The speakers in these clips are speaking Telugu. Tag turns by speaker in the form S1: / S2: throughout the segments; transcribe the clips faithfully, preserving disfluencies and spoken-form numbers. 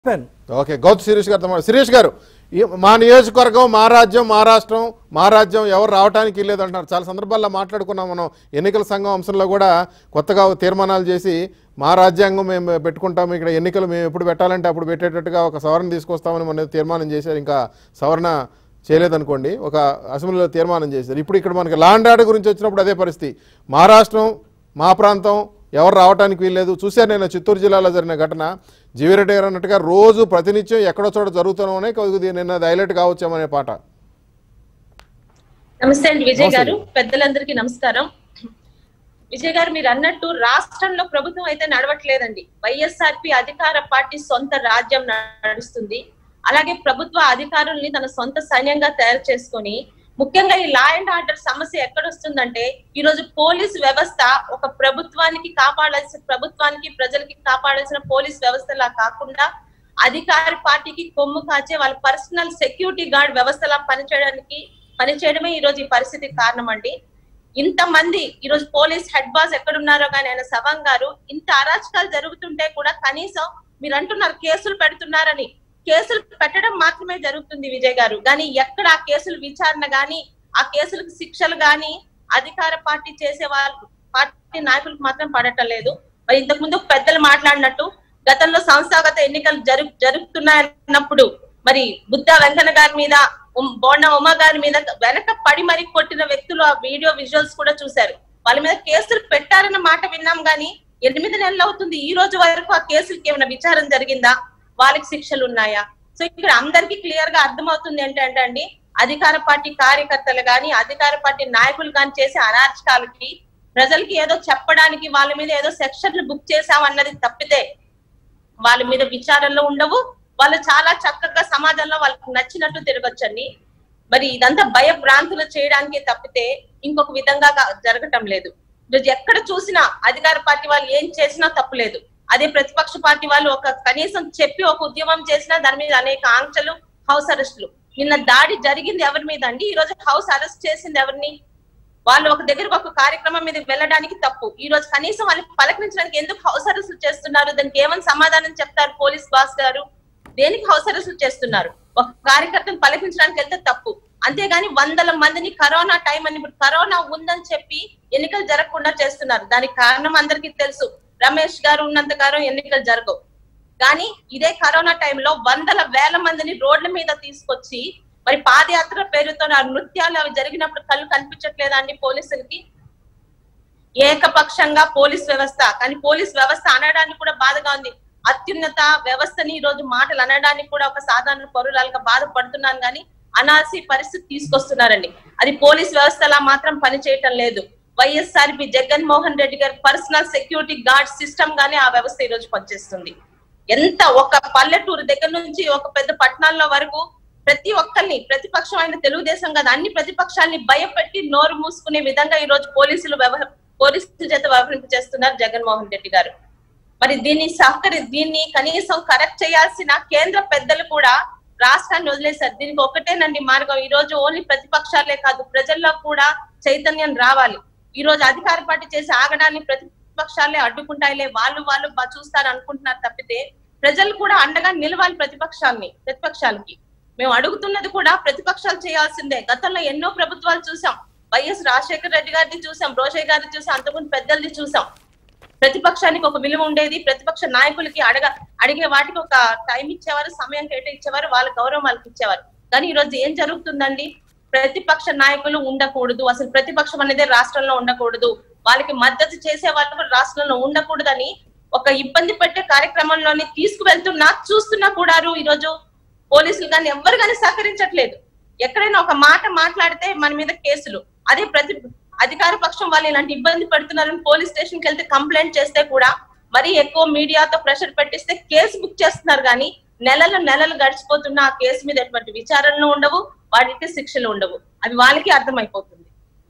S1: ఓకే గౌతు శిరీష్ గారు శిరీష్ గారు మా నియోజకవర్గం మా రాజ్యం మా రాష్ట్రం మా రాజ్యం ఎవరు రావడానికి లేదంటున్నారు. చాలా సందర్భాల్లో మాట్లాడుకున్నాం మనం. ఎన్నికల సంఘం అంశంలో కూడా కొత్తగా తీర్మానాలు చేసి మా రాజ్యాంగం మేము పెట్టుకుంటాము, ఇక్కడ ఎన్నికలు మేము ఎప్పుడు పెట్టాలంటే అప్పుడు పెట్టేటట్టుగా ఒక సవరణ తీసుకొస్తామని మన తీర్మానం చేశారు. ఇంకా సవరణ చేయలేదనుకోండి, ఒక అసెంబ్లీలో తీర్మానం చేశారు. ఇప్పుడు ఇక్కడ మనకి లా అండ్ ఆర్డర్ గురించి వచ్చినప్పుడు అదే పరిస్థితి. మా రాష్ట్రం మా ప్రాంతం ఎవరు రావడానికి వీల్లేదు. చూశారు నేను చిత్తూరు జిల్లాలో జరిగిన ఘటన. జీవిరెడ్డి గారు అన్నట్టుగా రోజు ప్రతినిత్యం ఎక్కడో చోట జరుగుతూనే కొద్దిగా నిన్న హైలైట్ కావచ్చామనే పాట.
S2: నమస్తే అండి విజయ్ గారు, పెద్దలందరికీ నమస్కారం. విజయ్ గారు, మీరు అన్నట్టు రాష్ట్రంలో ప్రభుత్వం అయితే నడవట్లేదండి. వైఎస్ఆర్పి అధికార పార్టీ సొంత రాజ్యం నడుస్తుంది. అలాగే ప్రభుత్వ అధికారుల్ని తన సొంత సైన్యంగా తయారు చేసుకొని, ముఖ్యంగా ఈ లా అండ్ ఆర్డర్ సమస్య ఎక్కడొస్తుందంటే, ఈ రోజు పోలీస్ వ్యవస్థ ఒక ప్రభుత్వానికి కాపాడాల్సిన ప్రభుత్వానికి ప్రజలకి కాపాడాల్సిన పోలీస్ వ్యవస్థలా కాకుండా అధికార పార్టీకి కొమ్ము కాచే వాళ్ళ పర్సనల్ సెక్యూరిటీ గార్డ్ వ్యవస్థలా పనిచేయడానికి పనిచేయడమే ఈ రోజు ఈ పరిస్థితికి కారణం అండి. ఇంతమంది ఈ రోజు పోలీస్ హెడ్ బాస్ ఎక్కడున్నారో కానీ ఆయన సవం గారు, ఇంత అరాచకాలు జరుగుతుంటే కూడా కనీసం మీరు అంటున్నారు కేసులు పెడుతున్నారని, కేసులు పెట్టడం మాత్రమే జరుగుతుంది విజయ్ గారు. కానీ ఎక్కడ ఆ కేసులు విచారణ గాని ఆ కేసులకు శిక్షలు గాని అధికార పార్టీ చేసే వాళ్ళు పార్టీ నాయకులకు మాత్రం పడటం లేదు. మరి ఇంతకు ముందు పెద్దలు మాట్లాడినట్టు గతంలో సంస్థాగత ఎన్నికలు జరు జరుగుతున్నాయన్నప్పుడు మరి బుద్ధా వెంకన్న గారి మీద, బోండా ఉమా గారి మీద వెనక పడి మరి కొట్టిన వ్యక్తులు ఆ వీడియో విజువల్స్ కూడా చూశారు. వాళ్ళ మీద కేసులు పెట్టారన్న మాట విన్నాం గానీ ఎనిమిది నెలలు అవుతుంది, ఈ రోజు వరకు ఆ కేసులకి ఏమైనా విచారణ జరిగిందా, వాళ్ళకి శిక్షలు ఉన్నాయా? సో ఇక్కడ అందరికీ క్లియర్ గా అర్థమవుతుంది ఏంటంటే అండి, అధికార పార్టీ కార్యకర్తలు గాని అధికార పార్టీ నాయకులు గాని చేసే అరాచకాలకి ప్రజలకి ఏదో చెప్పడానికి వాళ్ళ మీద ఏదో సెక్షన్లు బుక్ చేసామన్నది తప్పితే వాళ్ళ మీద విచారణలో ఉండవు. వాళ్ళు చాలా చక్కగా సమాజంలో వాళ్ళకి నచ్చినట్టు తిరగొచ్చండి. మరి ఇదంతా భయభ్రాంతులు చేయడానికి తప్పితే ఇంకొక విధంగా జరగటం లేదు. ఈరోజు ఎక్కడ చూసినా అధికార పార్టీ వాళ్ళు ఏం చేసినా తప్పులేదు, అదే ప్రతిపక్ష పార్టీ వాళ్ళు ఒక కనీసం చెప్పి ఒక ఉద్యమం చేసినా దాని మీద అనేక ఆంక్షలు, హౌస్ అరెస్టులు. నిన్న దాడి జరిగింది ఎవరి మీద అండి? ఈ రోజు హౌస్ అరెస్ట్ చేసింది ఎవరిని? వాళ్ళు ఒక దగ్గరకు ఒక కార్యక్రమం మీద వెళ్ళడానికి తప్పు. ఈ రోజు కనీసం వాళ్ళని పలకరించడానికి ఎందుకు హౌస్ అరెస్టులు చేస్తున్నారు? దానికి ఏమని సమాధానం చెప్తారు పోలీస్ బాస్ గారు? దేనికి హౌస్ అరెస్టులు చేస్తున్నారు? ఒక కార్యకర్తను పలకరించడానికి వెళ్తే తప్పు, అంతేగాని వందల మందిని కరోనా టైం అని ఇప్పుడు కరోనా ఉందని చెప్పి ఎన్నికలు జరగకుండా చేస్తున్నారు. దానికి కారణం అందరికీ తెలుసు, రమేష్ గారు ఉన్నంత కాలం ఎన్నికలు జరగవు. కానీ ఇదే కరోనా టైంలో వందల వేల మందిని రోడ్ల మీద తీసుకొచ్చి మరి పాదయాత్ర పేరుతో ఆ నృత్యాలు అవి జరిగినప్పుడు కళ్ళు కనిపించట్లేదా అండి పోలీసులకి? ఏకపక్షంగా పోలీస్ వ్యవస్థ, కానీ పోలీస్ వ్యవస్థ అనడానికి కూడా బాధగా ఉంది. అత్యున్నత వ్యవస్థని ఈ రోజు మాటలు అనడానికి కూడా ఒక సాధారణ పౌరురాలుగా బాధపడుతున్నాను, కానీ అనాల్సి పరిస్థితి తీసుకొస్తున్నారండి. అది పోలీస్ వ్యవస్థలా మాత్రం పనిచేయటం లేదు. వైఎస్ఆర్పి జగన్మోహన్ రెడ్డి గారి పర్సనల్ సెక్యూరిటీ గార్డ్ సిస్టమ్ గానే ఆ వ్యవస్థ ఈ రోజు పనిచేస్తుంది. ఎంత ఒక పల్లెటూరు దగ్గర నుంచి ఒక పెద్ద పట్టణాల్లో వరకు ప్రతి ఒక్కరిని, ప్రతిపక్షం అయిన తెలుగుదేశం కదా, అన్ని ప్రతిపక్షాలని భయపెట్టి నోరు మూసుకునే విధంగా ఈ రోజు పోలీసులు వ్యవహ పోలీసుల చేత వ్యవహరింప చేస్తున్నారు జగన్మోహన్ రెడ్డి గారు. మరి దీన్ని సహకరి దీన్ని కనీసం కరెక్ట్ చేయాల్సిన కేంద్ర పెద్దలు కూడా రాష్ట్రాన్ని వదిలేశారు. దీనికి ఒకటేనండి మార్గం. ఈ రోజు ఓన్లీ ప్రతిపక్షాలే కాదు, ప్రజల్లో కూడా చైతన్యం రావాలి. ఈ రోజు అధికార పార్టీ చేసే ఆగడాన్ని ప్రతిపక్షాలే అడ్డుకుంటాయిలే, వాళ్ళు వాళ్ళు చూస్తారు అనుకుంటున్నారు తప్పితే ప్రజలు కూడా అండగా నిలవాలి ప్రతిపక్షాలని ప్రతిపక్షాలకి. మేము అడుగుతున్నది కూడా ప్రతిపక్షాలు చేయాల్సిందే. గతంలో ఎన్నో ప్రభుత్వాలు చూసాం, వైఎస్ రాజశేఖర రెడ్డి గారిని చూసాం, రోషయ్య గారిని చూసాం, అంతకుముందు పెద్దల్ని చూసాం. ప్రతిపక్షానికి ఒక విలువ ఉండేది, ప్రతిపక్ష నాయకులకి అడగ అడిగే వాటికి ఒక టైం ఇచ్చేవారు, సమయం కేటాయించేవారు, వాళ్ళ గౌరవం వాళ్ళకి ఇచ్చేవారు. కానీ ఈ రోజు ఏం జరుగుతుందండి? ప్రతిపక్ష నాయకులు ఉండకూడదు, అసలు ప్రతిపక్షం అనేది రాష్ట్రంలో ఉండకూడదు, వాళ్ళకి మద్దతు చేసే వాళ్ళు కూడా రాష్ట్రంలో ఉండకూడదని ఒక ఇబ్బంది పెట్టే కార్యక్రమంలోని తీసుకువెళ్తున్నా చూస్తున్నా కూడా ఈ రోజు పోలీసులు కానీ ఎవరు కానీ సహకరించట్లేదు. ఎక్కడైనా ఒక మాట మాట్లాడితే మన మీద కేసులు. అదే ప్రతి అధికార పక్షం వాళ్ళు ఇలాంటి ఇబ్బంది పెడుతున్నారని పోలీస్ స్టేషన్కి వెళ్తే కంప్లైంట్ చేస్తే కూడా మరీ ఎక్కువ మీడియాతో ప్రెషర్ పెట్టిస్తే కేసు బుక్ చేస్తున్నారు. కానీ నెలలు నెలలు గడిచిపోతున్నా ఆ కేసు మీద ఎటువంటి విచారణలు ఉండవు, వాటికి శిక్షలు ఉండవు. అది వాళ్ళకి అర్థమైపోతుంది.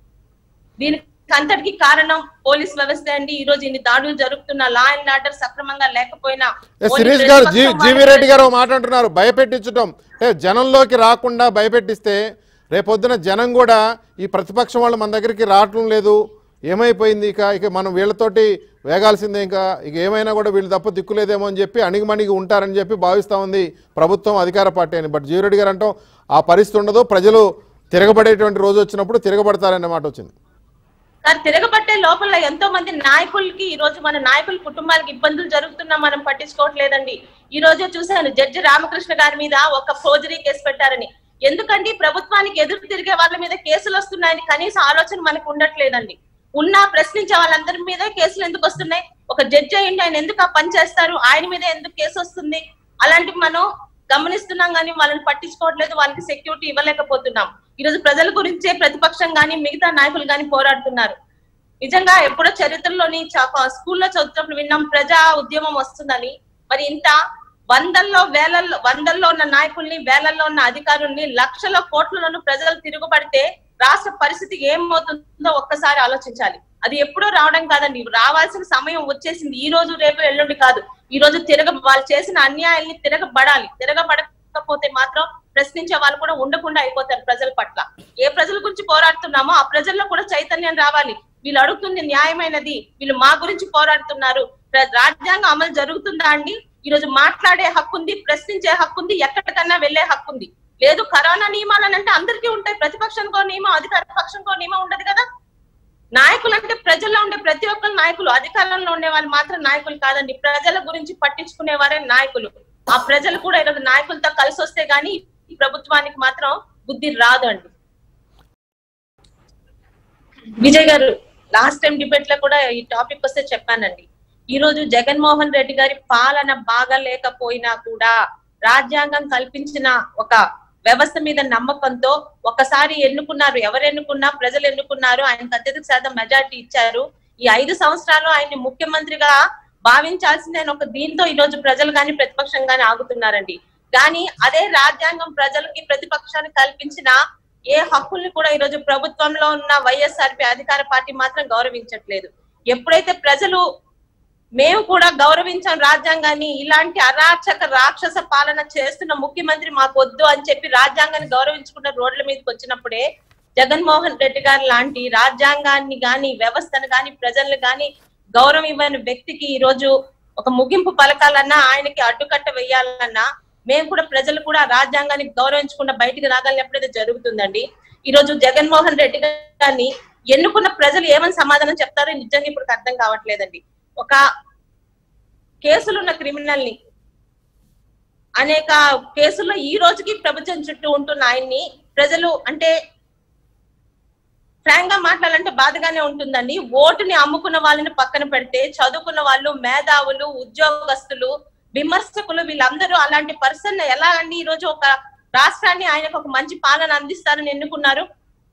S2: దీనికి అంతటికి కారణం పోలీస్ వ్యవస్థ అండి. ఈ రోజు ఇన్ని దాడులు జరుగుతున్నా, లా అండ్ ఆర్డర్ సక్రమంగా లేకపోయినా.
S1: శిరీష్ గారు, జీవిరెడ్డి గారు మాట అంటున్నారు భయపెట్టించడం, జనంలోకి రాకుండా భయపెట్టిస్తే రేపొద్దున జనం కూడా ఈ ప్రతిపక్షం వాళ్ళు మన దగ్గరికి రావటం లేదు, ఏమైపోయింది ఇక ఇక మనం వీళ్ళతోటి వేగాల్సిందే, ఇంకా ఇక ఏమైనా కూడా వీళ్ళు తప్ప దిక్కులేదేమో అని చెప్పి అణిగిమణిగి ఉంటారని చెప్పి భావిస్తూ ఉంది ప్రభుత్వం, అధికార పార్టీ అని. బట్ జీవిరెడ్డి గారు అంటాం ఆ పరిస్థితి ఉండదు, ప్రజలు తిరగబడేటువంటి రోజు వచ్చినప్పుడు తిరగబడతారనే మాట వచ్చింది.
S2: సార్, తిరగబట్టే లోపల ఎంతో మంది నాయకులకి ఈ రోజు మన నాయకుల కుటుంబాలకు ఇబ్బందులు జరుగుతున్నా మనం పట్టించుకోవట్లేదండి. ఈ రోజే చూశాను జడ్జి రామకృష్ణ గారి మీద ఒక ఫోర్జరీ కేసు పెట్టారని. ఎందుకండి ప్రభుత్వానికి ఎదురు తిరిగే వాళ్ళ మీద కేసులు వస్తున్నాయని కనీస ఆలోచన మనకు ఉండట్లేదండి. ఉన్నా ప్రశ్నించే వాళ్ళందరి మీద కేసులు ఎందుకు వస్తున్నాయి? ఒక జడ్జి అయ్యిండి, ఆయన ఎందుకు ఆ పని చేస్తారు, ఆయన మీద ఎందుకు కేసు వస్తుంది? అలాంటివి మనం గమనిస్తున్నాం కానీ వాళ్ళని పట్టించుకోవట్లేదు, వాళ్ళకి సెక్యూరిటీ ఇవ్వలేకపోతున్నాం. ఈ రోజు ప్రజల గురించే ప్రతిపక్షం గాని మిగతా నాయకులు గాని పోరాడుతున్నారు. నిజంగా ఎప్పుడో చరిత్రలోని స్కూల్లో చదువుతున్నప్పుడు విన్నాం ప్రజా ఉద్యమం వస్తుందని. మరి ఇంత వందల్లో వేలల్లో వందల్లో ఉన్న నాయకుల్ని, వేలల్లో ఉన్న అధికారుల్ని, లక్షల కోట్లలోనూ ప్రజలు తిరుగుబడితే రాష్ట్ర పరిస్థితి ఏమవుతుందో ఒక్కసారి ఆలోచించాలి. అది ఎప్పుడో రావడం కాదండి, రావాల్సిన సమయం వచ్చేసింది. ఈ రోజు రేపు ఎల్లుండి కాదు, ఈ రోజు తిరగ వాళ్ళు చేసిన అన్యాయాల్ని తిరగబడాలి. తిరగబడకపోతే మాత్రం ప్రశ్నించే వాళ్ళు కూడా ఉండకుండా అయిపోతారు ప్రజల పట్ల. ఏ ప్రజల గురించి పోరాడుతున్నామో ఆ ప్రజల్లో కూడా చైతన్యం రావాలి. వీళ్ళు అడుగుతుంది న్యాయమైనది, వీళ్ళు మా గురించి పోరాడుతున్నారు, రాజ్యాంగం అమలు జరుగుతుందా అండి? ఈ రోజు మాట్లాడే హక్కు ఉంది, ప్రశ్నించే హక్కు ఉంది, ఎక్కడికన్నా వెళ్లే హక్కు ఉంది. లేదు కరోనా నియమాలని అంటే అందరికీ ఉంటాయి, ప్రతిపక్షంకో నియమం, అధికార పక్షంకో నియమం ఉండదు కదా. నాయకులు అంటే ప్రజల్లో ఉండే ప్రతి ఒక్కరు నాయకులు, అధికారంలో ఉండే వాళ్ళు మాత్రం నాయకులు కాదండి. ప్రజల గురించి పట్టించుకునే వారే నాయకులు. ఆ ప్రజలు కూడా ఈరోజు నాయకులతో కలిసి వస్తే గానీ ఈ ప్రభుత్వానికి మాత్రం బుద్ధి రాదు అండి. విజయ్ గారు, లాస్ట్ టైం డిబేట్ లో కూడా ఈ టాపిక్ వస్తే చెప్పానండి. ఈ రోజు జగన్మోహన్ రెడ్డి గారి పాలన బాగా లేకపోయినా కూడా రాజ్యాంగం కల్పించిన ఒక వ్యవస్థ మీద నమ్మకంతో ఒకసారి ఎన్నుకున్నారు. ఎవరు ఎన్నుకున్నా ప్రజలు ఎన్నుకున్నారు, ఆయనకు అత్యధిక శాతం మెజారిటీ ఇచ్చారు. ఈ ఐదు సంవత్సరాలు ఆయన్ని ముఖ్యమంత్రిగా భావించాల్సిందే ఒక దీంతో ఈ రోజు ప్రజలు గాని ప్రతిపక్షం గాని ఆగుతున్నారండి. కానీ అదే రాజ్యాంగం ప్రజలకి ప్రతిపక్షానికి కల్పించిన ఏ హక్కుల్ని కూడా ఈ రోజు ప్రభుత్వంలో ఉన్న వైఎస్ఆర్పీ అధికార పార్టీ మాత్రం గౌరవించట్లేదు. ఎప్పుడైతే ప్రజలు మేము కూడా గౌరవించాం రాజ్యాంగాన్ని, ఇలాంటి అరాచక రాక్షస పాలన చేస్తున్న ముఖ్యమంత్రి మాకు వద్దు అని చెప్పి రాజ్యాంగాన్ని గౌరవించుకున్న రోడ్ల మీదకి వచ్చినప్పుడే జగన్మోహన్ రెడ్డి గారు లాంటి రాజ్యాంగాన్ని గాని వ్యవస్థను గాని ప్రజల్ని గాని గౌరవం ఇవ్వని వ్యక్తికి ఈ రోజు ఒక ముగింపు పలకాలన్నా, ఆయనకి అడ్డుకట్ట వేయాలన్నా మేము కూడా ప్రజలు కూడా రాజ్యాంగాన్ని గౌరవించకుండా బయటికి రాగాలని ఎప్పుడైతే జరుగుతుందండి. ఈ రోజు జగన్మోహన్ రెడ్డి గారిని ఎన్నుకున్న ప్రజలు ఏమని సమాధానం చెప్తారో నిజంగా ఇప్పుడు అర్థం కావట్లేదండి. ఒక కేసులున్న క్రిమినల్ ని అనేక కేసుల్లో ఈ రోజుకి ప్రభుత్వం చుట్టూ ఉంటున్న ఆయన్ని ప్రజలు అంటే ఫ్రాంక్ గా మాట్లాడాలంటే బాధగానే ఉంటుందండి. ఓటుని అమ్ముకున్న వాళ్ళని పక్కన పెడితే చదువుకున్న వాళ్ళు, మేధావులు, ఉద్యోగస్తులు, విమర్శకులు వీళ్ళందరూ అలాంటి పర్సన్ ఎలా అండి ఈ రోజు ఒక రాష్ట్రాన్ని ఆయనకు ఒక మంచి పాలన అందిస్తారని ఎన్నుకున్నారు?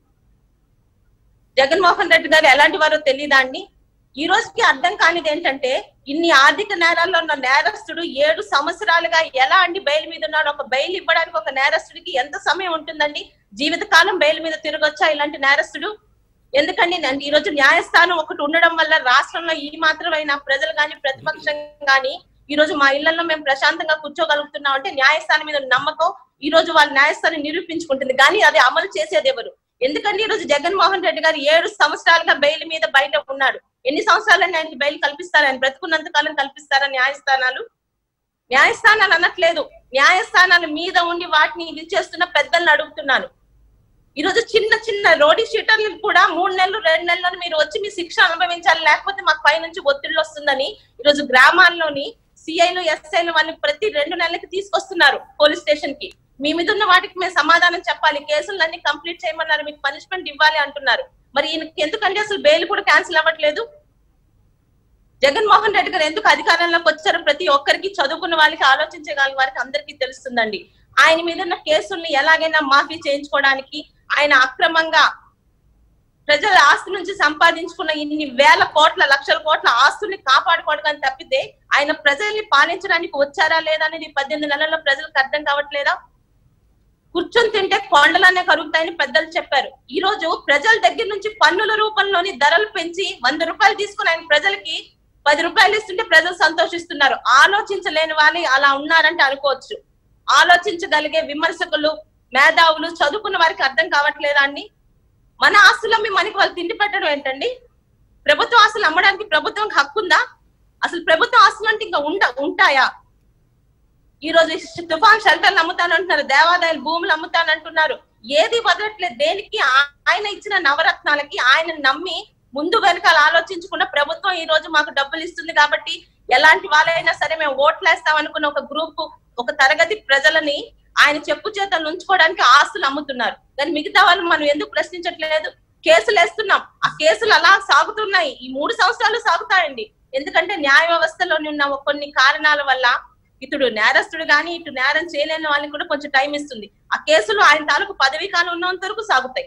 S2: జగన్మోహన్ రెడ్డి గారు ఎలాంటి వారో తెలియదా అండి? ఈ రోజుకి అర్థం కానిది ఏంటంటే ఇన్ని ఆర్థిక నేరాల్లో ఉన్న నేరస్తుడు ఏడు సంవత్సరాలుగా ఎలా అండి బెయిల్ మీద ఉన్నాడు? ఒక బెయిల్ ఇవ్వడానికి ఒక నేరస్తుడికి ఎంత సమయం ఉంటుందండి? జీవితకాలం బెయిల్ మీద తిరగొచ్చా ఇలాంటి నేరస్తుడు? ఎందుకండి ఈ రోజు న్యాయస్థానం ఒకటి ఉండడం వల్ల రాష్ట్రంలో ఈ మాత్రమైనా ప్రజలు గాని ప్రతిపక్షం గాని ఈ రోజు మా ఇళ్లలో మేము ప్రశాంతంగా కూర్చోగలుగుతున్నాం అంటే న్యాయస్థానం మీద నమ్మకం ఈ రోజు వాళ్ళ న్యాయస్థానం నిరూపించుకుంటుంది. కానీ అది అమలు చేసేది ఎవరు? ఎందుకంటే ఈ రోజు జగన్మోహన్ రెడ్డి గారు ఏడు సంవత్సరాలుగా బెయిల్ మీద బయట ఉన్నాడు. ఎన్ని సంవత్సరాలని ఆయనకి బెయిల్ కల్పిస్తారు? ఆయన బ్రతుకున్నంత కాలం కల్పిస్తారా న్యాయస్థానాలు? న్యాయస్థానాలు అనట్లేదు, న్యాయస్థానాల మీద ఉండి వాటిని ఇది చేస్తున్న పెద్దలను అడుగుతున్నాను. ఈ రోజు చిన్న చిన్న రోడ్డు షీటర్లు కూడా మూడు నెలలు రెండు నెలలు మీరు వచ్చి మీ శిక్ష అనుభవించాలి, లేకపోతే మాకు పై నుంచి ఒత్తిళ్ళు వస్తుందని ఈ రోజు గ్రామాల్లోని సిఐలు ఎస్ఐలు వాళ్ళని ప్రతి రెండు నెలలకి తీసుకొస్తున్నారు పోలీస్ స్టేషన్ కి. మీ మీద ఉన్న వాటికి మేము సమాధానం చెప్పాలి, కేసులన్నీ కంప్లీట్ చేయమన్నారు, మీకు పనిష్మెంట్ ఇవ్వాలి అంటున్నారు. మరి ఈయనకి ఎందుకంటే అసలు బెయిల్ కూడా క్యాన్సిల్ అవ్వట్లేదు? జగన్మోహన్ రెడ్డి గారు ఎందుకు అధికారంలోకి వచ్చారో ప్రతి ఒక్కరికి, చదువుకున్న వాళ్ళకి, ఆలోచించగల వారికి అందరికీ తెలుస్తుందండి. ఆయన మీద ఉన్న కేసుల్ని ఎలాగైనా మాఫీ చేయించుకోవడానికి, ఆయన అక్రమంగా ప్రజల ఆస్తి నుంచి సంపాదించుకున్న ఇన్ని వేల కోట్ల లక్షల కోట్ల ఆస్తుల్ని కాపాడుకోవడానికి తప్పితే ఆయన ప్రజల్ని పాలించడానికి వచ్చారా లేదా అనేది పద్దెనిమిది నెలల్లో ప్రజలకు అర్థం కావట్లేదా? కూర్చొని తింటే కొండలనే కరుగుతాయని పెద్దలు చెప్పారు. ఈ రోజు ప్రజల దగ్గర నుంచి పన్నుల రూపంలోని ధరలు పెంచి వంద రూపాయలు తీసుకుని ఆయన ప్రజలకి పది రూపాయలు ఇస్తుంటే ప్రజలు సంతోషిస్తున్నారు. ఆలోచించలేని వాళ్ళు అలా ఉన్నారంటే అనుకోవచ్చు. ఆలోచించగలిగే విమర్శకులు, మేధావులు, చదువుకున్న వారికి అర్థం కావట్లేదా అండి? మన ఆస్తులమ్మి మనకి వాళ్ళు తిండి పెట్టడం ఏంటండి? ప్రభుత్వ ఆస్తులు అమ్మడానికి ప్రభుత్వం హక్కు ఉందా? అసలు ప్రభుత్వ ఆస్తులు అంటే ఇంకా ఉండ ఉంటాయా? ఈ రోజు తుఫాన్ షెల్టర్లు అమ్ముతానంటున్నారు, దేవాదాయాలు భూములు అమ్ముతానంటున్నారు. ఏది వదలట్లేదు. దేనికి? ఆయన ఇచ్చిన నవరత్నాలకి ఆయన నమ్మి ముందు వెనకాల ఆలోచించకుండా ప్రభుత్వం ఈ రోజు మాకు డబ్బులు ఇస్తుంది కాబట్టి ఎలాంటి వాళ్ళైనా సరే మేము ఓట్లేస్తాం అనుకున్న ఒక గ్రూప్, ఒక తరగతి ప్రజలని ఆయన చెప్పు చేతలు ఉంచుకోవడానికి ఆస్తులు అమ్ముతున్నారు. కానీ మిగతా వాళ్ళు మనం ఎందుకు ప్రశ్నించట్లేదు? కేసులు వేస్తున్నాం, ఆ కేసులు అలా సాగుతున్నాయి. ఈ మూడు సంవత్సరాలు సాగుతాయండి. ఎందుకంటే న్యాయ వ్యవస్థలోని ఉన్న కొన్ని కారణాల వల్ల ఇతడు నేరస్తుడు గాని ఇటు నేరం చేయలేని వాళ్ళకి కూడా కొంచెం టైం ఇస్తుంది. ఆ కేసులు ఆయన తాలూకు పదవీ కాలం ఉన్నంత వరకు సాగుతాయి.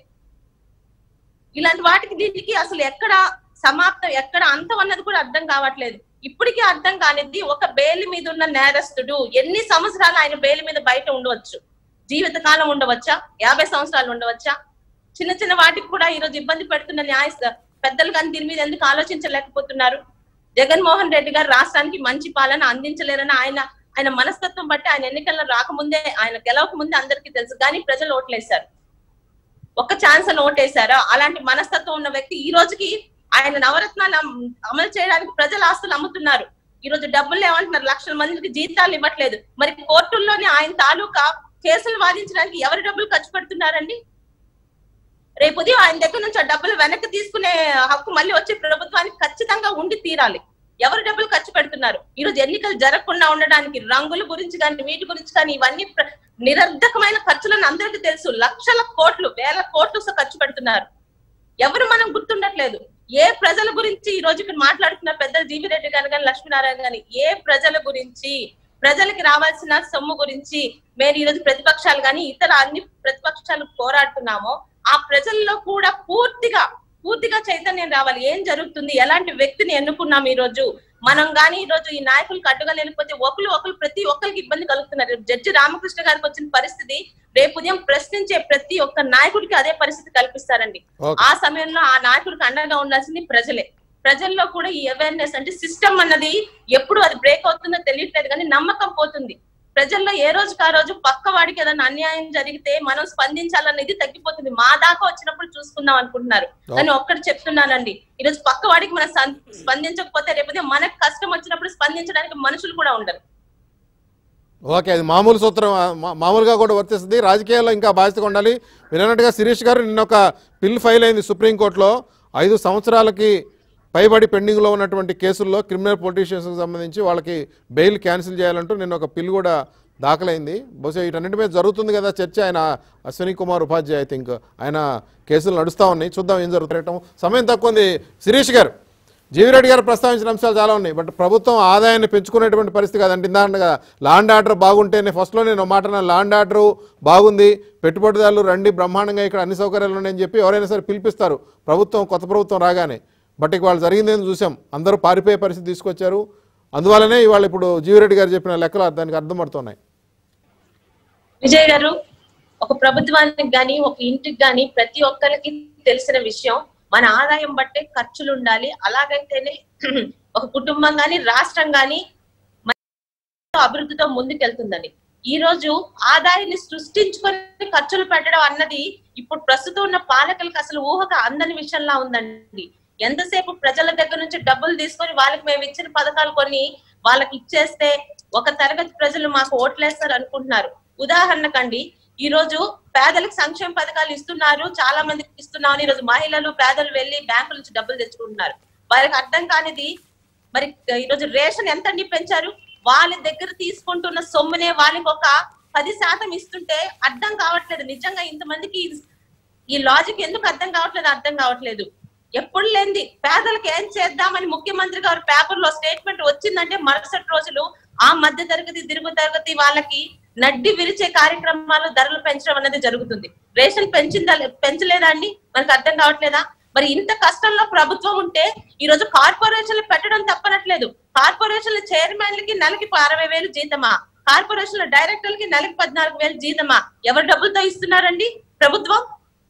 S2: ఇలాంటి వాటికి దీనికి అసలు ఎక్కడ సమాప్తం, ఎక్కడ అంతం అన్నది కూడా అర్థం కావట్లేదు. ఇప్పటికీ అర్థం కానిది, ఒక బెయిల్ మీద ఉన్న నేరస్తుడు ఎన్ని సంవత్సరాలు ఆయన బెయిల్ మీద బయట ఉండవచ్చు? జీవిత కాలం ఉండవచ్చా? యాభై సంవత్సరాలు ఉండవచ్చా? చిన్న చిన్న వాటికి కూడా ఈ రోజు ఇబ్బంది పెడుతున్న న్యాయ పెద్దలు కానీ దీని మీద ఎందుకు ఆలోచించలేకపోతున్నారు? జగన్మోహన్ రెడ్డి గారు రాష్ట్రానికి మంచి పాలన అందించలేరని ఆయన ఆయన మనస్తత్వం బట్టి ఆయన ఎన్నికల్లో రాకముందే, ఆయన గెలవక ముందే అందరికీ తెలుసు. కానీ ప్రజలు ఓట్లేశారు. ఒక్క ఛాన్స్ అని ఓటేశారా? అలాంటి మనస్తత్వం ఉన్న వ్యక్తి ఈ రోజుకి ఆయన నవరత్నాలు అమలు చేయడానికి ప్రజల ఆస్తులు అమ్ముతున్నారు. ఈ రోజు డబ్బులు ఏమంటున్నారు? లక్షల మందికి జీతాలు ఇవ్వట్లేదు. మరి కోర్టుల్లోనే ఆయన తాలూకా కేసులు వాదించడానికి ఎవరి డబ్బులు ఖర్చు పెడుతున్నారండి? రేపు ఉదయం ఆయన దగ్గర నుంచి ఆ డబ్బులు వెనక్కి తీసుకునే హక్కు మళ్ళీ వచ్చే ప్రభుత్వానికి ఖచ్చితంగా ఉండి తీరాలి. ఎవరు డబ్బులు ఖర్చు పెడుతున్నారు? ఈ రోజు ఎన్నికలు జరగకుండా ఉండడానికి రంగుల గురించి కానీ వీటి గురించి కానీ ఇవన్నీ నిరర్ధకమైన ఖర్చులను అందరికీ తెలుసు. లక్షల కోట్లు, వేల కోట్లు ఖర్చు పెడుతున్నారు. ఎవరు మనం గుర్తుండట్లేదు. ఏ ప్రజల గురించి ఈ రోజు ఇక్కడ మాట్లాడుతున్న పెద్దలు జీవి రెడ్డి గారు కానీ లక్ష్మీనారాయణ గాని ఏ ప్రజల గురించి, ప్రజలకి రావాల్సిన సొమ్ము గురించి మేము ఈ రోజు ప్రతిపక్షాలు కానీ ఇతర అన్ని ప్రతిపక్షాలు పోరాడుతున్నామో ఆ ప్రజల్లో కూడా పూర్తిగా పూర్తిగా చైతన్యం రావాలి. ఏం జరుగుతుంది, ఎలాంటి వ్యక్తిని ఎన్నుకున్నాం ఈ రోజు మనం గాని ఈ రోజు ఈ నాయకులకు అడ్డుగా నిలిపోతే ఒకరు ఒకరు ప్రతి ఒక్కరికి ఇబ్బంది కలుగుతున్నారు. జడ్జి రామకృష్ణ గారికి వచ్చిన పరిస్థితి రేపు ఉదయం ప్రశ్నించే ప్రతి ఒక్క నాయకుడికి అదే పరిస్థితి కల్పిస్తారండి. ఆ సమయంలో ఆ నాయకుడికి అండగా ఉండాల్సింది ప్రజలే. ప్రజల్లో కూడా ఈ అవేర్నెస్ అంటే సిస్టమ్ అన్నది ఎప్పుడు అది బ్రేక్ అవుతుందో తెలియట్లేదు, కానీ నమ్మకం పోతుంది. ప్రజల్లో ఏ రోజుకి ఆ రోజు పక్క వాడికి ఏదైనా అన్యాయం జరిగితే మనం స్పందించాలనేది తగ్గిపోతుంది. మా దాకా వచ్చినప్పుడు చూసుకుందాం అనుకుంటున్నారు. కానీ ఒక్కటి చెప్తున్నానండి, ఈ రోజు పక్క వాడికి మనం స్పందించకపోతే రేపు మనకు కష్టం వచ్చినప్పుడు స్పందించడానికి మనుషులు కూడా ఉండరు.
S1: ఓకే, అది మామూలు సూత్రం మామూలుగా కూడా వర్తిస్తుంది. రాజకీయాల్లో ఇంకా బాధ్యతగా ఉండాలి. విన్నట్టుగా శిరీష్ గారు నిన్న ఒక పిల్ ఫైల్ అయింది సుప్రీంకోర్టులో. ఐదు సంవత్సరాలకి పైబడి పెండింగ్లో ఉన్నటువంటి కేసుల్లో క్రిమినల్ పొలిటీషియన్స్కి సంబంధించి వాళ్ళకి బెయిల్ క్యాన్సిల్ చేయాలంటూ నిన్న ఒక పిల్ కూడా దాఖలైంది. బహుశా వీటన్నిటి మీద జరుగుతుంది కదా చర్చ. ఆయన అశ్విని కుమార్ ఉపాధ్యాయ ఐ థింక్ ఆయన కేసులు నడుస్తూ ఉన్నాయి. చూద్దాం ఏం జరుగుతుండటం. సమయం తక్కువ ఉంది. శిరీష్ గారు, జీవిరెడ్డి గారు ప్రస్తావించిన అంశాలు చాలా ఉన్నాయి. బట్ ప్రభుత్వం ఆదాయాన్ని పెంచుకునేటువంటి పరిస్థితి కాదండి. ఇందాక ల్యాండ్ ఆర్డర్ బాగుంటేనే, ఫస్ట్లో నేను మాట ల్యాండ్ ఆర్డర్ బాగుంది, పెట్టుబడిదారులు రండి బ్రహ్మాండంగా ఇక్కడ అన్ని సౌకర్యాలు ఉన్నాయని చెప్పి ఎవరైనా సరే పిలిపిస్తారు ప్రభుత్వం, కొత్త ప్రభుత్వం రాగానే. బట్ ఇక వాళ్ళు జరిగిందేందుకు చూసాం, అందరూ పారిపోయే పరిస్థితి తీసుకొచ్చారు. అందువల్లనే ఇవాళ ఇప్పుడు జీవిరెడ్డి గారు చెప్పిన లెక్కలు దానికి అర్థం పడుతున్నాయి.
S2: విజయ్ గారు, ఒక ప్రభుత్వానికి గాని ఒక ఇంటికి గాని ప్రతి ఒక్కరికి తెలిసిన విషయం, మన ఆదాయం బట్టే ఖర్చులు ఉండాలి. అలాగైతేనే ఒక కుటుంబం గాని రాష్ట్రం గాని అభివృద్ధితో ముందుకెళ్తుందని. ఈ రోజు ఆదాయాన్ని సృష్టించుకొని ఖర్చులు పెట్టడం అన్నది ఇప్పుడు ప్రస్తుతం ఉన్న పాలకులకు అసలు ఊహగా అందని విషయంలా ఉందండి. ఎంతసేపు ప్రజల దగ్గర నుంచి డబ్బులు తీసుకొని వాళ్ళకి మేము ఇచ్చిన పథకాలు కొన్ని వాళ్ళకి ఇచ్చేస్తే ఒక తరగతి ప్రజలు మాకు ఓట్లేస్తారు అనుకుంటున్నారు. ఉదాహరణకండి, ఈ రోజు పేదలకు సంక్షేమ పథకాలు ఇస్తున్నారు, చాలా మందికి ఇస్తున్నామని ఈ రోజు మహిళలు పేదలు వెళ్లి బ్యాంకుల నుంచి డబ్బులు తెచ్చుకుంటున్నారు. వాళ్ళకి అర్థం కానిది, మరి ఈ రోజు రేషన్ ఎంతండి పెంచారు? వాళ్ళ దగ్గర తీసుకుంటున్న సొమ్మునే వాళ్ళకి ఒక పది శాతం ఇస్తుంటే అర్థం కావట్లేదు. నిజంగా ఇంతమందికి ఈ లాజిక్ ఎందుకు అర్థం కావట్లేదు అర్థం కావట్లేదు. ఎప్పుడు లేంది పేదలకు ఏం చేద్దామని ముఖ్యమంత్రి గారు పేపర్ లో స్టేట్మెంట్ వచ్చిందంటే మరుసటి రోజులు ఆ మధ్య తరగతి దిరుగు తరగతి వాళ్ళకి నడ్డి విరిచే కార్యక్రమాలు ధరలు పెంచడం అనేది జరుగుతుంది. రేషన్ పెంచిందా పెంచలేదా అండి? మనకు అర్థం కావట్లేదా? మరి ఇంత కష్టంలో ప్రభుత్వం ఉంటే ఈ రోజు కార్పొరేషన్లు పెట్టడం తప్పనట్లేదు. కార్పొరేషన్ల చైర్మన్లకి నెలకి అరవై వేలు జీతమా, కార్పొరేషన్ల డైరెక్టర్లకి నెలకి పద్నాలుగు వేలు జీతమా? ఎవరి డబ్బులతో ఇస్తున్నారండి ప్రభుత్వం?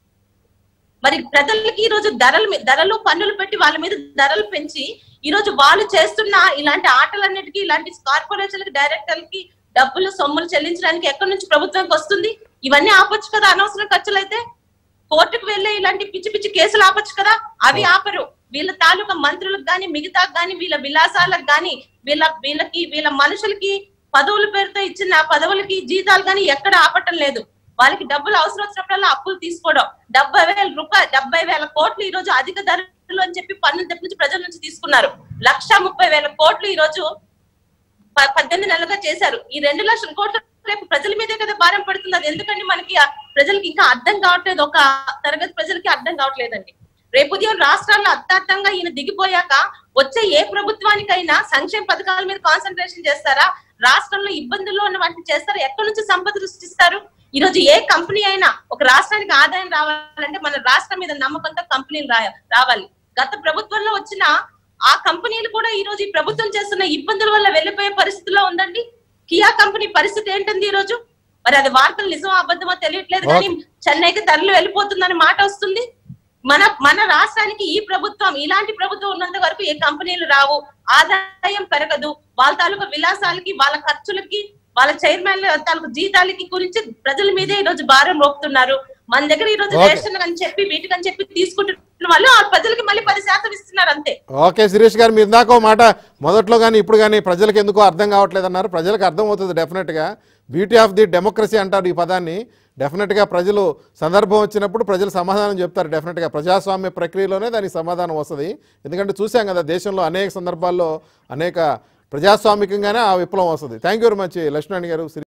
S2: మరి ప్రజలకి ఈ రోజు ధరలు ధరలు పన్నులు పెట్టి వాళ్ళ మీద ధరలు పెంచి ఈ రోజు వాళ్ళు చేస్తున్న ఇలాంటి ఆటలన్నిటికీ ఇలాంటి కార్పొరేషన్లకి డైరెక్టర్లకి డబ్బులు సొమ్ములు చెల్లించడానికి ఎక్కడి నుంచి ప్రభుత్వానికి వస్తుంది? ఇవన్నీ ఆపొచ్చు కదా. అనవసరం ఖర్చులు అయితే కోర్టుకు వెళ్ళే ఇలాంటి పిచ్చి పిచ్చి కేసులు ఆపొచ్చు కదా. అవి ఆపరు. వీళ్ళ తాలూకా మంత్రులకు గాని మిగతా గాని వీళ్ళ విలాసాలకు గాని వీళ్ళ వీళ్ళకి వీళ్ళ మనుషులకి పదవుల పేరుతో ఇచ్చిన పదవులకి జీతాలు గాని ఎక్కడ ఆపటం లేదు. వాళ్ళకి డబ్బులు అవసరం వచ్చినప్పుడల్లా అప్పులు తీసుకోవడం, డెబ్బై వేల రూపాయలు డెబ్బై వేల కోట్లు ఈ రోజు అధిక ధరలు అని చెప్పి పన్నులు తెప్పించి ప్రజల నుంచి తీసుకున్నారు. లక్ష ముప్పై వేల కోట్లు ఈ రోజు పద్దెనిమిది నెలలుగా చేశారు. ఈ రెండు లక్షల కోట్లు రేపు ప్రజల మీదే కదా భారం పడుతుంది. అది ఎందుకండి మనకి ప్రజలకి ఇంకా అర్థం కావట్లేదు, ఒక తరగతి ప్రజలకి అర్థం కావట్లేదండి. రేపు ఉదయం రాష్ట్రాల్లో అత్యర్థంగా ఈయన దిగిపోయాక వచ్చే ఏ ప్రభుత్వానికైనా సంక్షేమ పథకాల మీద కాన్సన్ట్రేషన్ చేస్తారా, రాష్ట్రంలో ఇబ్బందుల్లో ఉన్న వాటిని చేస్తారా, ఎక్కడి నుంచి సంపద సృష్టిస్తారు? ఈ రోజు ఏ కంపెనీ అయినా ఒక రాష్ట్రానికి ఆదాయం రావాలంటే మన రాష్ట్రం మీద నమ్మకంతో కంపెనీలు రావాలి. గత ప్రభుత్వంలో వచ్చిన ఆ కంపెనీలు కూడా ఈ రోజు ఈ ప్రభుత్వం చేస్తున్న ఇబ్బందుల వల్ల వెళ్లిపోయే పరిస్థితిలో ఉందండి. కియా కంపెనీ పరిస్థితి ఏంటండి ఈ రోజు? మరి అది వార్తలు నిజమో అబద్ధమో తెలియట్లేదు, కానీ చెన్నైకి తరలి వెళ్ళిపోతుందని మాట వస్తుంది. మన మన రాష్ట్రానికి ఈ ప్రభుత్వం ఇలాంటి ప్రభుత్వం ఉన్నంత వరకు ఏ కంపెనీలు రావు, ఆదాయం పెరగదు. వాళ్ళ తాలూకా విలాసాలకి వాళ్ళ ఖర్చులకి వాళ్ళ చైర్మన్ తాలూకు జీతాలకి గురించి ప్రజల మీదే ఈ రోజు భారం మోపుతున్నారు. మన దగ్గర ఈ రోజు రేషన్ అని చెప్పి వీటికని చెప్పి తీసుకుంటున్న వాళ్ళు ఆ ప్రజలకి మళ్ళీ పది శాతం ఇస్తున్నారు అంతే.
S1: ఓకే శిరీష్ గారు, మీరు ఇందాక మాట మొదట్లో కానీ ఇప్పుడు కానీ ప్రజలకు ఎందుకో అర్థం కావట్లేదు అన్నారు. ప్రజలకు అర్థం అవుతుంది డెఫినెట్గా. బ్యూటీ ఆఫ్ ది డెమోక్రసీ అంటారు ఈ పదాన్ని. డెఫినెట్గా ప్రజలు సందర్భం వచ్చినప్పుడు ప్రజలు సమాధానం చెప్తారు. డెఫినెట్గా ప్రజాస్వామ్య ప్రక్రియలోనే దానికి సమాధానం వస్తుంది. ఎందుకంటే చూసాం కదా దేశంలో అనేక సందర్భాల్లో అనేక ప్రజాస్వామికంగానే ఆ విప్లవం వస్తుంది. Thank you very much Lakshman గారు.